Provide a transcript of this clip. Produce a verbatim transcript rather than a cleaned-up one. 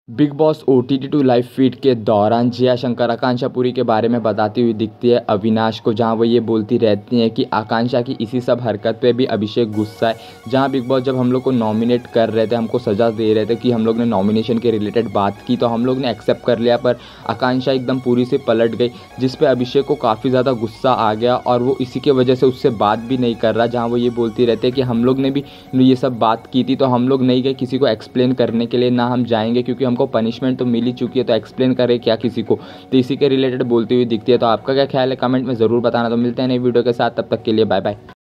Big Boss OTT two live feed के दौरान जया शंकर आकांक्षा पुरी के बारे में बताती हुई दिखती है अविनाश को, जहां वो ये बोलती रहती हैं कि आकांक्षा की इसी सब हरकत पे भी अभिषेक गुस्सा है। जहां बिग बॉस जब हम लोग को नॉमिनेट कर रहे थे, हमको सज़ा दे रहे थे कि हम लोग ने नॉमिनेशन के रिलेटेड बात की, तो हम लोग ने एक्सेप्ट कर लिया, पर आकांक्षा एकदम पूरी से पलट गई, जिस पे अभिषेक को काफ़ी ज़्यादा गुस्सा आ गया और वो इसी की वजह से उससे बात भी नहीं कर रहा। जहाँ वो ये बोलती रहती है कि हम लोग ने भी ये सब बात की थी, तो हम लोग नहीं गए किसी को एक्सप्लेन करने के लिए, ना हम जाएंगे, क्योंकि हमको पनिशमेंट तो मिल ही चुकी है, तो एक्सप्लेन करे क्या किसी को। तो इसी के रिलेटेड बोलती हुई दिखती है। तो आपका क्या ख्याल है, कमेंट में ज़रूर बताना। तो मिलते हैं नई वीडियो के साथ, तब तक के लिए बाय बाय।